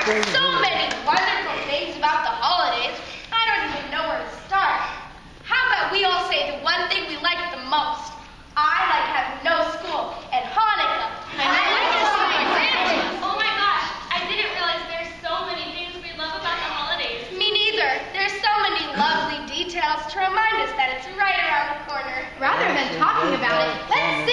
so many wonderful things about the holidays, I don't even know where to start. How about we all say the one thing we like the most? I like having no school and Hanukkah. Oh my gosh, I didn't realize there's so many things we love about the holidays. Me neither. There's so many lovely details to remind us that it's right around the corner. Rather than talking about it, let's